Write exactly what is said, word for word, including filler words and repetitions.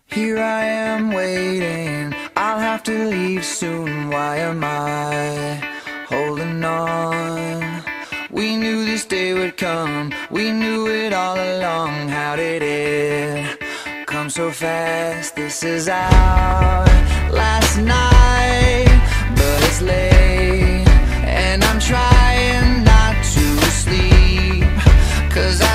Here I am waiting, I'll have to leave soon. Why am I holding on? We knew this day would come, we knew it all along. How did it come so fast? This is our last night, but it's late, and I'm trying not to sleep, 'cause I